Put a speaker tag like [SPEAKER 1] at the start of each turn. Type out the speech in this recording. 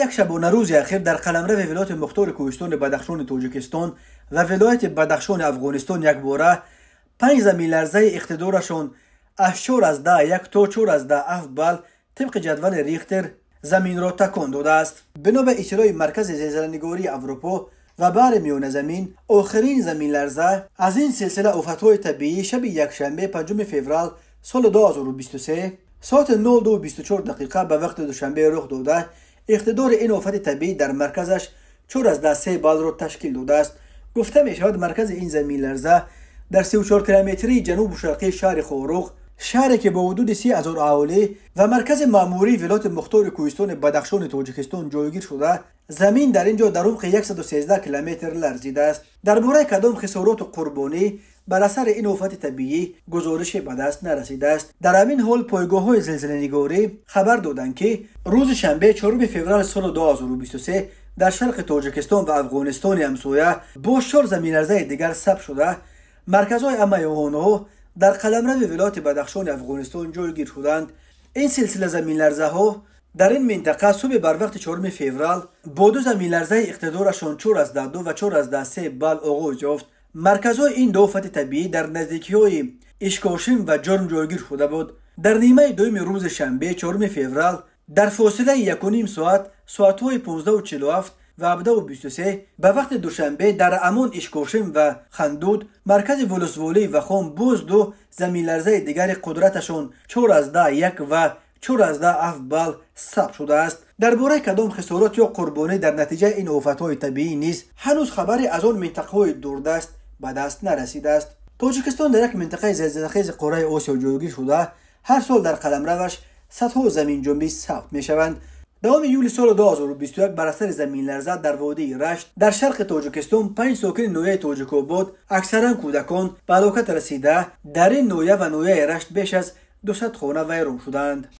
[SPEAKER 1] یک شبانه روز اخیر در قلمرو ولایت مختار کوهستان بدخشان تاجیکستان و ولایت بدخشان افغانستان یک باره 5 زمین لرزه اقتدارشان از 4 از 10 یک تا 4 از 10 بال طبق جدول ریختر زمین را تکان داده است. بنا به اطلاع مرکز زلزله‌نگاری اروپا و بحر میانه زمین، آخرین زمین لرزه از این سلسله آفت‌های طبیعی شب یکشنبه 5 فوریه سال 2023 ساعت 02:24 دقیقه به وقت دوشنبه رخ داده. اقتدار این آفت طبیعی در مرکزش 4 از 10 بال را تشکیل داده است. گفته می شود مرکز این زمین لرزه در 34 کیلومتری جنوب شرقی شهر خاروق، شهری که با حدود 30,000 اهالی و مرکز مأموری ولایت مختار کوهستان بدخشان تاجیکستان جایگیر شده، زمین در اینجا در عمق 113 کیلومتر لرزیده است. درباره کدام خسارات و قربانی بر اثر این آفت طبیعی گزارش به دست نرسیده است. در همین حال پایگاه‌های زلزله‌نگاری خبر دادند که روز شنبه 4 فوریه سال 2023 در شرق تاجیکستان و افغانستان همسایه با 4 زمین لرزه دیگر ثبت شده. مرکزهای آنها در قلمرو ولایت بدخشان افغانستان جایگیر شدند. این سلسله زمین لرزه ها در این منطقه صبح بر وقت 4 فوریه با 2 زمین لرزه اقتدارشان 4 از 10 و 4 از 10 بال آغاز یافت. مرکزهای این دو آفت طبیعی در نزدیکی‌های اشکاشم و جرم جایگیر شده بود. در نیمه دوم روز شنبه 4 فوریه در فاصله 1.5 ساعت ساعت‌های 15:47 و 17:23 به وقت دوشنبه در امان اشکاشم و خندود مرکز ولسوالی و خام باز 2 زمین لرزه دیگر قدرتشان 4 از 10 یک و 4 از 10 بال ثبت شده است. درباره کدام خسارات یا قربانی در نتیجه این آفت‌های طبیعی نیز هنوز خبری از آن منطقه‌های دوردست به دست نرسیده است. تاجیکستان در یک منطقه زلزله‌خیز قاره آسیا جایگیر شده، هر سال در قلمروش صدها زمین جنبی ثبت می‌شوند. دوام یولی سال 2021 بر اثر زمین لرزه در وادی رشت در شرق تاجیکستان 5 ساکن نویه تاجیک‌آباد اکثرا کودکان به هلاکت رسیده. در این نویه و نویه رشت بیش از 200 خانه ویران شدند.